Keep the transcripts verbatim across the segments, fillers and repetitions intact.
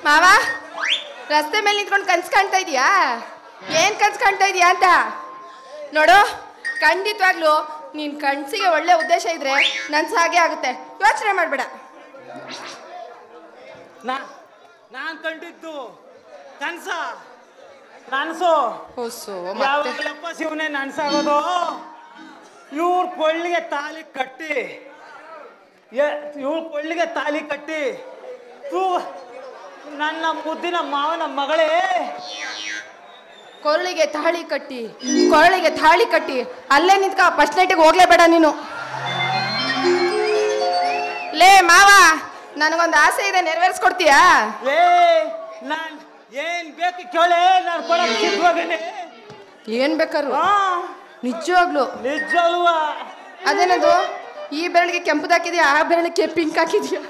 ಮಾವ ರಸ್ತೆ ಮೇಲೆ ನಿಂತ್ಕೊಂಡು ಕನ್ಸ್ ಕಾಣ್ತಾ ಇದೀಯಾ? ಏನ್ ಕನ್ಸ್ ಕಾಣ್ತಾ ಇದೀಯಾ ಅಂತ ನೋಡು. ಖಂಡಿತವಾಗ್ಲು ನಿನ್ ಕನ್ಸಿಗೆ ಒಳ್ಳೆ ಉದ್ದೇಶ ಇದ್ರೆ ನನ್ಸ ಹಾಗೆ ಆಗುತ್ತೆ, ಯೋಚನೆ ಮಾಡ್ಬೇಡ. ನಾನ್ ಕಂಡಿದ್ದು ಕನ್ಸ ನನ್ಸು ಯಾವಪ್ಪ ಶಿವನೇ ನನ್ಸಾಗೋದು. ಇವ್ರ ಕೊಳ್ಳಿಗೆ ತಾಲಿ ಕಟ್ಟಿ ಇವ್ರ ಕೊಳ್ಳಿಗೆ ತಾಲಿ ಕಟ್ಟಿ ತೂ ನನ್ನ ಮುದ್ದಿನ ಮಾವನ ಮಗಳೇ ಕೊರಳಿಗೆ ತಾಳಿ ಕಟ್ಟಿ ಕೊರಳಿಗೆ ತಾಳಿ ಕಟ್ಟಿ ಅಲ್ಲೇ ನಿಂತ್ಕ. ಫಸ್ಟ್ ನೈಟಿಗೆ ಹೋಗ್ಲೇಬೇಡ ನೀನು. ಲೇ ಮಾವ, ನನಗೊಂದು ಆಸೆ ಇದೆ, ನೆರವೇರಿಸ್ಕೊಡ್ತೀಯಾ? ಲೇ ನಾನ್ ಏನ್ ಬೇಕು ಕೇಳೆ, ನಾನು ಕೊಡಕ್ಕೆ ಸಿದ್ಧವಾಗೇನೆ. ಏನ್ ಬೇಕಾರು? ನಿಜವಾಗ್ಲು ನಿಜಲ್ವಾ? ಅದೇನದು ಈ ಬೆರಳಿಗೆ ಕೆಂಪುದಾಕಿದ್ಯಾ, ಆ ಬೆರಳಿಗೆ ಪಿಂಕ್ ಹಾಕಿದ್ಯಾ?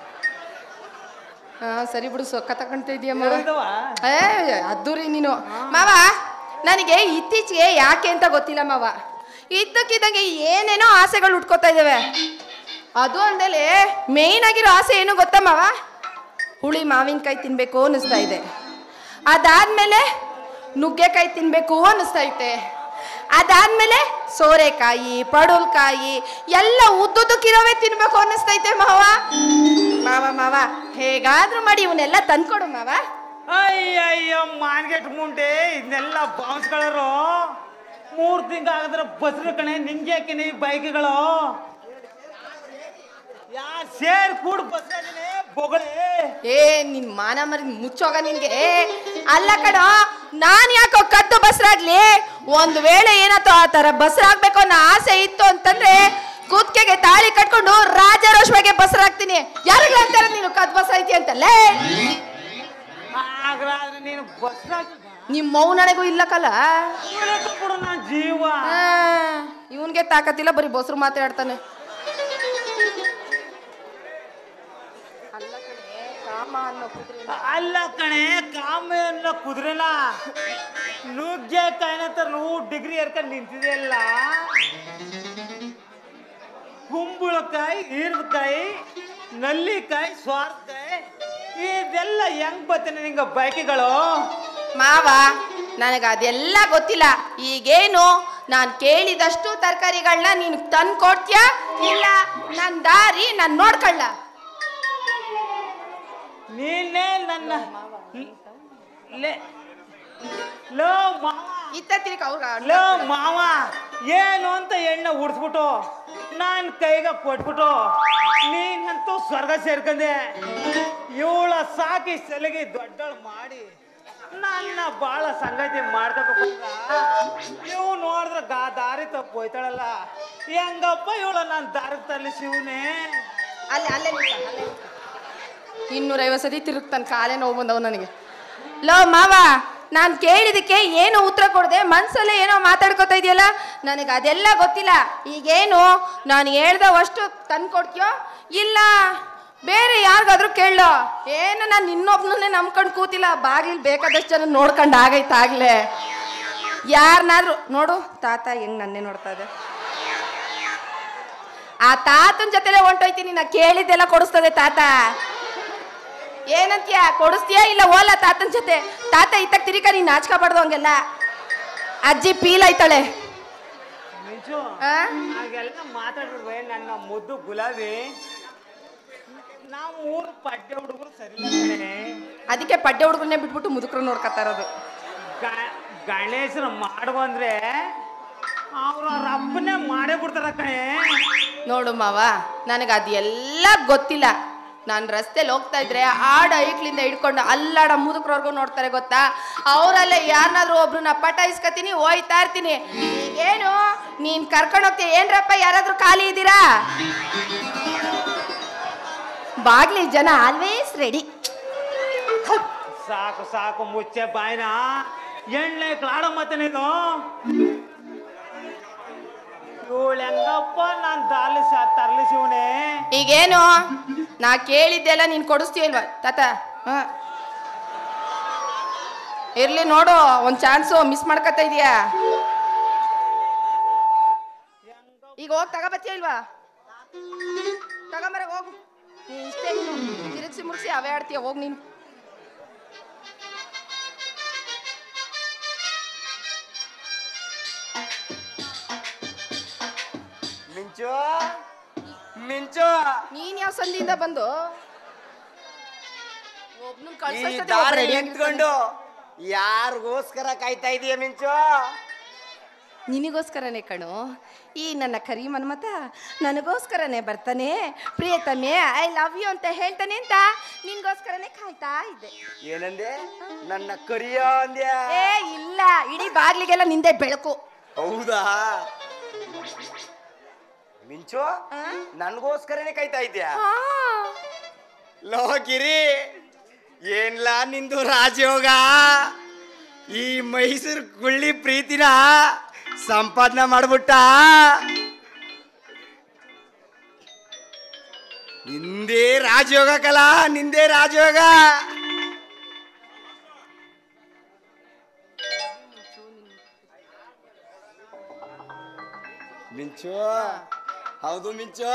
ಹಾ ಸರಿ ಬಿಡು, ಸೊಕ್ಕ ತಕೊಂತ ಇದೀಯಮ್ಮ. ಏ ಅದ್ದೂರಿ ನೀನು. ಮಾವ ನನಗೆ ಇತ್ತೀಚೆಗೆ ಯಾಕೆ ಅಂತ ಗೊತ್ತಿಲ್ಲ ಮಾವ, ಇದ್ದಕ್ಕಿದ್ದಂಗೆ ಏನೇನೋ ಆಸೆಗಳು ಉಟ್ಕೋತಾ ಇದ್ದಾವೆ. ಅದು ಅಂದಲೆ ಮೇಯ್ನ್ ಆಗಿರೋ ಆಸೆ ಏನು ಗೊತ್ತಾ ಮಾವ? ಹುಳಿ ಮಾವಿನಕಾಯಿ ತಿನ್ಬೇಕು ಅನ್ನಿಸ್ತಾ ಇದೆ. ಅದಾದ್ಮೇಲೆ ನುಗ್ಗೆಕಾಯಿ ತಿನ್ಬೇಕು ಅನ್ನಿಸ್ತಾ ಐತೆ. ಅದಾದ್ಮೇಲೆ ಸೋರೆಕಾಯಿ, ಪಡವಲಕಾಯಿ ಎಲ್ಲ ಉದ್ದುದ್ದಕ್ಕಿರೋವೇ ತಿನ್ಬೇಕು ಅನ್ನಿಸ್ತೈತೆ ಮಾವ. ಮಾವ ಮಾವ ಹೇಗಾದ್ರೂ ಮಾಡಿ ಇವನ್ನೆಲ್ಲ ತಂದ್ಕೊಡು ಮಾವ. ಅಯ್ಯಯ್ಯೋ ಮಾನ್ಗೆಟ್ ಮುಂಡೆ, ಇದನ್ನೆಲ್ಲ ಬಾನ್ಸ್ಗಳರು ಮೂರ್ ತಿಂಗಳಾಗದ್ರ ಬಸ್ರು ಕಣೆ. ನಿಂಗೆ ಯಾಕೆ ಬೈಕ್ಗಳು ಯಾರ್ ಸೇರ್ ಕೂಡ ಬಸ್ ಬೊಗಳೆ? ಏ ನಿನ್ ಮಾನ ಮರಿ ಮುಚ್ಚೋಗ ನಿನ್ಗೆ. ಅಲ್ಲ ಕಣ, ನಾನ್ ಯಾಕೋ ಕದ್ದು ಬಸ್ರಾಗ್ಲಿ, ಒಂದ್ ವೇಳೆ ಏನಾಯ್ತು ಆ ತರ ಬಸ್ರಾಗ್ಬೇಕು ಅನ್ನೋ ಆಸೆ ಇತ್ತು ಅಂತಂದ್ರೆ ಕೂತ್ಕೆಗೆ ತಾಳಿ ಕಟ್ಕೊಂಡು ರಾಜಾರೋಷವಾಗಿ ಬಸ್ರಾಗ್ತೀನಿ. ಯಾರಿಗ್ಲ ಅಂತಾರ ನೀನು ಕದ್ ಬಸ್ ಐತಿ ಅಂತಲ್ಲೇ? ನೀನು ಬಸ್ ನಿಮ್ ಮೌನಣೆಗೂ ಇಲ್ಲಕಲ್ಲ ನಾನ್ ಜೀವ. ಇವನ್ಗೆ ತಾಕತ್ತಿಲ್ಲ, ಬರೀ ಬಸ್ರು ಮಾತಾಡ್ತಾನೆ. ಅಲ್ಲ ಕಣೆ, ಕಾಮ ಅನ್ನೋ ಕುದುರೆನ ನುಗ್ಗೆಕಾಯಿನ ತರ ನೀವು ಡಿಗ್ರಿ ಏರ್ಕೊಂಡು ನಿಂತಿದೆಯಲ್ಲ. ಕುಂಬಳಕಾಯಿ, ಈರ್ದಕಾಯಿ, ನಲ್ಲಿಕಾಯಿ, ಸ್ವಾರ್ಥಕಾಯಿ ಇದೆಲ್ಲ ಹೆಂಗ್ ಬರ್ತೇನೆ ನಿಂಗ ಬೈಕಿಗಳು? ಮಾವ ನನಗ ಅದೆಲ್ಲ ಗೊತ್ತಿಲ್ಲ. ಈಗೇನು ನಾನ್ ಕೇಳಿದಷ್ಟು ತರಕಾರಿಗಳನ್ನ ನೀನು ತಂದು ಕೊಡ್ತೀಯಾ ಇಲ್ಲ ನನ್ ದಾರಿ ನಾನ್ ನೋಡ್ಕೊಳ್ಳ? ನೀನೇ ನನ್ನ ಲೋ ಮಾವ ಇತ್ತ ತಿರ್ಕ ಅವ್ರ ಲೋ ಮಾವ ಏನು ಅಂತ ಎಣ್ಣೆ ಉಡ್ಸ್ಬಿಟ್ಟು ನಾನ್ ಕೈಗ ಕೊಟ್ಬಿಟ್ಟು ನೀನಂತೂ ಸ್ವರ್ಗ ಸೇರ್ಕಂದೆ. ಇವಳ ಸಾಕಿ ಸಲಿಗೆ ದೊಡ್ಡಳು ಮಾಡಿ ನನ್ನ ಬಾಳ ಸಂಗತಿ ಮಾಡ್ಕೋಬೇಕು. ನೀವು ನೋಡಿದ್ರೆ ಗಾ ದಾರಿ ತಪ್ಪು ಹೋಯ್ತಾಳಲ್ಲ, ಹೆಂಗಪ್ಪ ಇವಳ ನಾನು ದಾರಿ ತರಲಿ ಶಿವನೇ? ಅಲ್ಲೇ ಅಲ್ಲೇ ಇನ್ನೂರೈವತ್ತು ಸತಿ ತಿರುಗ್ತಾನೆ, ಕಾಲೇ ನೋವು ಬಂದವು ನನಗೆ. ಲೋ ಮಾವ, ನಾನು ಕೇಳಿದಕ್ಕೆ ಏನು ಉತ್ತರ ಕೊಡದೆ ಮನ್ಸಲ್ಲೇ ಏನೋ ಮಾತಾಡ್ಕೊತಾ ಇದೆಯಲ್ಲ, ನನಗೆ ಅದೆಲ್ಲ ಗೊತ್ತಿಲ್ಲ. ಈಗೇನು ನಾನು ಹೇಳ್ದವಷ್ಟು ತಂದು ಕೊಡ್ತೀಯೋ ಇಲ್ಲ ಬೇರೆ ಯಾರಿಗಾದ್ರೂ ಕೇಳೋ? ಏನು ನಾನು ಇನ್ನೊಬ್ನೇ ನಂಬ್ಕೊಂಡು ಕೂತಿಲ್ಲ, ಬಾಗಿಲು ಬೇಕಾದಷ್ಟು ಜನ ನೋಡ್ಕೊಂಡು ಆಗೈತೆ ಆಗ್ಲೇ. ಯಾರನ್ನಾದ್ರೂ ನೋಡು, ತಾತ ಹೆಂಗ್ ನನ್ನೇ ನೋಡ್ತಾ ಇದೆ. ಆ ತಾತನ ಜೊತೆಲೆ ಹೊಂಟೋಯ್ತೀನಿ, ನಾ ಕೇಳಿದ್ದೆಲ್ಲ ಕೊಡಿಸ್ತದೆ ತಾತ. ಏನಂತೀಯ, ಕೊಡಿಸ್ತೀಯಾ ಇಲ್ಲ ಓಲ್ಲ ತಾತನ ಜೊತೆ? ತಾತ ಇತ್ತ ತಿರಿಕ ನೀನ್ ನಾಚ್ಕೋಬಾರ್ದು ಹಂಗೆಲ್ಲ. ಅಜ್ಜಿ ಪೀಲ್ ಆಯ್ತಾಳೆ. ಹಾಗೆಲ್ಲ ಮಾತಾಡ್ಬಿಡ್ವೆ ನನ್ನ ಮುದ್ದು ಗುಲಾಬಿ. ನಾವು ಊರು ಪಡ್ಡೆ ಹುಡುಗರು ಸರಿ. ಅದಕ್ಕೆ ಪಡ್ಡೆ ಹುಡುಗರನ್ನೇ ಬಿಟ್ಬಿಟ್ಟು ಮುದುಕರು ನೋಡ್ಕೊತಾ ಇರೋದು. ಗಣೇಶನ ಮಾಡುವಂದ್ರೆ ಅವ್ರ ರಬ್ಬನೇ ಮಾಡೇ ಬಿಡ್ತಾರ ಕಣೆ. ನೋಡು ಮಾವ, ನನಗೆ ಅದೆಲ್ಲ ಗೊತ್ತಿಲ್ಲ. ನಾನು ರಸ್ತೆಲಿ ಹೋಗ್ತಾ ಇದ್ರೆ ಆಡ ಐಕ್ಲಿಂದ ಹಿಡ್ಕೊಂಡು ಅಲ್ಲಾಡ ಮುದುಕ್ರವ್ರಿಗೂ ನೋಡ್ತಾರೆ ಗೊತ್ತಾ? ಅವರಲ್ಲೇ ಯಾರನ್ನಾದ್ರೂ ಒಬ್ರನ್ನ ಪಟಾಯಿಸ್ಕತೀನಿ, ಹೋಯ್ತಾ ಇರ್ತೀನಿ. ಈಗೇನು ನೀನ್ ಕರ್ಕೊಂಡು ಹೋಗ್ತೀಯ? ಏನ್ರಪ್ಪ ಯಾರಾದ್ರೂ ಖಾಲಿ ಇದ್ದೀರಾ? ಬಾಗ್ಲಿ ಜನ ಆಲ್ವೇಸ್ ರೆಡಿ. ಸಾಕು ಸಾಕು ಮುಚ್ಚೆ ಬಾಯ್ನ, ಎಣ್ಣೆ ಕ್ಲಾಡ ಮತ್ತೆ ನೀನು. ಇವಳು ಹೆಂಗಪ್ಪ ನಾನ್ ದಾರ್ಲಿ ತರ್ಲಿ ಶಿವನೇ? ಈಗೇನು ನಾ ಕೇಳಿದ್ದೆಲ್ಲ ನೀನ್ ಕೊಡಿಸ್ತೀಯ ಇಲ್ವಾ ತಾತ? ಹ ಇರ್ಲಿ ನೋಡು, ಒಂದ್ ಚಾನ್ಸು ಮಿಸ್ ಮಾಡ್ಕೊತಾ ಇದೀಯಾ. ಈಗ ಹೋಗಿ ತಗೋಬತ್ತೀಯ ಇಲ್ವಾ? ತಗೊಂಬರ ಹೋಗು. ನೀನ್ ಇಷ್ಟೇ ತಿರುಗಿಸಿ ಮುಗಿಸಿ ಅವೇ ಆಡ್ತೀಯ, ಹೋಗಿ ನೀನು. ಮಿಂಚು ಮಿಂಚು ನೀನ್ ಯಾವ ಸಂದಿಯಿಂದ ಬಂದು ಈ ದಾರಿ ನಿಂತ್ಕೊಂಡು ಯಾರಿಗೋಸ್ಕರ ಕಾಯ್ತಾ ಇದೀಯ ಮಿಂಚು? ನಿನಗೋಸ್ಕರನೇ ಕಣು. ಈ ನನ್ನ ಕರಿ ಮನ್ಮತ ನನಗೋಸ್ಕರನೇ ಬರ್ತಾನೆ, ಪ್ರಿಯತಮೆ ಐ ಲವ್ ಯು ಅಂತ ಹೇಳ್ತಾನೆ ಅಂತ ನಿನ್ಗೋಸ್ಕರನೇ ಕಾಯ್ತಾ ಇದ್ದೆ. ಏನಂದೆ? ನನ್ನ ಕರಿಯ ಅಂದ್ಯ? ಏ ಇಲ್ಲ, ಇಡೀ ಬಾಗ್ಲಿಗೆಲ್ಲ ನಿಂದೆ ಬೆಳಕು. ಹೌದಾ ಮಿಂಚು? ನನ್ಗೋಸ್ಕರನೇ ಕಾಯ್ತಾ ಇದ್ಯಾ? ಲೋ ಗಿರಿ, ಏನ್ಲಾ ನಿಂದು ರಾಜಯೋಗ? ಈ ಮೈಸೂರು ಗುಳ್ಳಿ ಪ್ರೀತಿನ ಸಂಪಾದನೆ ಮಾಡ್ಬಿಟ್ಟ. ನಿಂದೇ ರಾಜಯೋಗ ಕಲ, ನಿಂದೇ ರಾಜಯೋಗ. ಮಿಂಚು, ಹೌದು ಮಿಂಚು,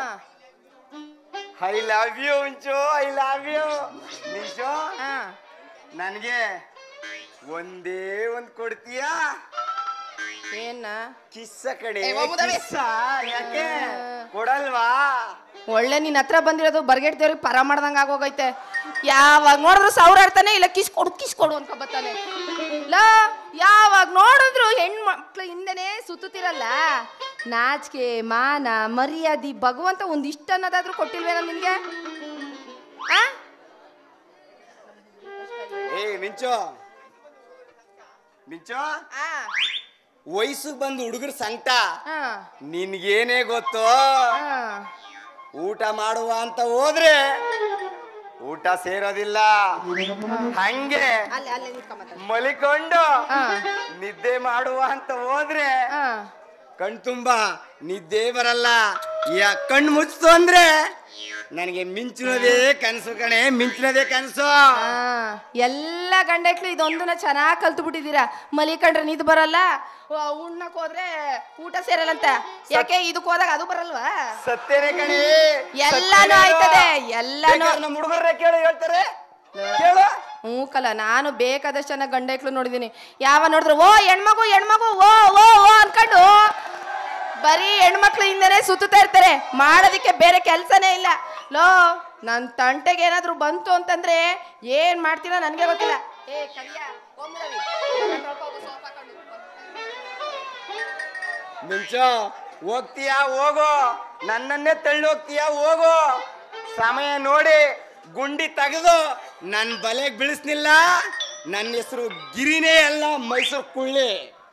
ಐ ಲವ್ ಯು ಮಿಂಚು, ಐ ಲವ್ ಯು ಮಿಂಚು. ನನಗೆ ಒಂದೇ ಒಂದ್ ಕೊಡ್ತೀಯಾ? ಏನ? ಕಿಸ್ಸ ಕಡೆ ಕಿಸ್ಸ. ಯಾಕೆ ಕೊಡಲ್ವಾ? ಒಳ್ಳೆ ನಿನ್ ಹತ್ರ ಬಂದಿರೋದು ಬರ್ಗೆಟ್ ದೇವ್ರಿಗೆ ಪರ ಮಾಡ್ದಂಗ ಆಗೋಗೈತೆ. ಯಾವಾಗ ನೋಡಿದ್ರು ಸಾವಿರ ಆಡ್ತಾನೆ, ಇಲ್ಲ ಕಿಸ್ ಕೊಡು ಕಿಸ್ ಕೊಡು ಅನ್ಕೊ ಬರ್ತಾನೆ. ಲಾ ಯಾವಾಗ ನೋಡಿದ್ರು ಹೆಣ್ಮಕ್ಳು ಹಿಂದೆನೆ ಸುತ್ತಿರಲ್ಲ. ನಾಚಿಕೆ ಮಾನ ಮರ್ಯಾದಿ ಭಗವಂತ ಒಂದಿಷ್ಟ ಅನ್ನೋದಾದ್ರೂ ಕೊಟ್ಟಿಲ್ವೇನ ನಿನ್ಗೆ? ಏ ಮಿಂಚು ಮಿಂಚು, ವಯಸ್ಸಿಗೆ ಬಂದು ಹುಡುಗರ ಸಂಕಟ ನಿನ್ಗೇನೇ ಗೊತ್ತು? ಊಟ ಮಾಡುವ ಅಂತ ಹೋದ್ರೆ ಊಟ ಸೇರೋದಿಲ್ಲ. ಹಂಗೆ ಮಲಿಕೊಂಡು ನಿದ್ದೆ ಮಾಡುವ ಅಂತ ಹೋದ್ರೆ ಕಣ್ ತುಂಬಾ ನಿದ್ದೆ ಬರಲ್ಲ. ಯಾ ಕಣ್ಣು ಮುಚ್ತು ಅಂದ್ರೆ ನನಗೆ ಮಿಂಚಿನದೇ ಕನಸು ಕಣೆ, ಮಿಂಚಿನದೇ ಕನಸು. ಎಲ್ಲ ಗಂಡಕ್ಳು ಇದೊಂದನ್ನ ಚೆನ್ನಾಗಿ ಕಲ್ತು ಬಿಟ್ಟಿದ್ದೀರಾ. ಮಲಿಕೊಂಡ್ರೆ ನಿದ್ ಬರಲ್ಲ, ಉಣ್ಣಕ್ ಹೋದ್ರೆ ಊಟ ಸೇರಲ್ಲಂತ. ಯಾಕೆ ಇದಕ್ ಹೋದಾಗ ಅದು ಬರಲ್ವಾ? ಸತ್ತೇನೆ ಕಣೆ, ಎಲ್ಲಾನು ಆಯ್ತದೆ, ಎಲ್ಲಾನು. ನಮ್ಮ ಹುಡುಗರೇ ಕೇಳು, ಹೇಳ್ತಾರೆ ಕೇಳು. ಹ್ಞೂ ಕಲ, ನಾನು ಬೇಕಾದಷ್ಟು ಜನ ಗಂಡಕ್ಳು ನೋಡಿದೀನಿ. ಯಾವ ನೋಡಿದ್ರು ಓ ಹೆಣ್ಮಗು ಹೆಣ್ಮಗು ಓ ಓ ಓ ಅನ್ಕೊಂಡು ಬರೀ ಹೆಣ್ಮಕ್ಳು ಹಿಂದೆನೆ ಸುತ್ತಾ ಇರ್ತಾರೆ. ಮಾಡೋದಕ್ಕೆ ಬೇರೆ ಕೆಲ್ಸನೇ ಇಲ್ಲ. ಲೋ ನನ್ನ ತಂಟೆಗೆ ಏನಾದ್ರು ಬಂತು ಅಂತಂದ್ರೆ ಏನ್ ಮಾಡ್ತೀನೋ ನನ್ಗೆ ಗೊತ್ತಿಲ್ಲ. ಏ ಕರಿಯ ಮಿಂಚು, ಹೋಗ್ತೀಯಾ ಹೋಗು, ನನ್ನನ್ನೇ ತಳ್ಳಿ ಹೋಗ್ತೀಯಾ ಹೋಗು. ಸಮಯ ನೋಡಿ ಗುಂಡಿ ತೆಗೆದು ನನ್ನ ಬಲೆಗೆ ಬೀಳಿಸ್ನಿಲ್ಲ. ನನ್ನ ಹೆಸರು ಗಿರಿನೇ ಅಲ್ಲ, ಮೈಸೂರು ಕುಳ್ಳಿ.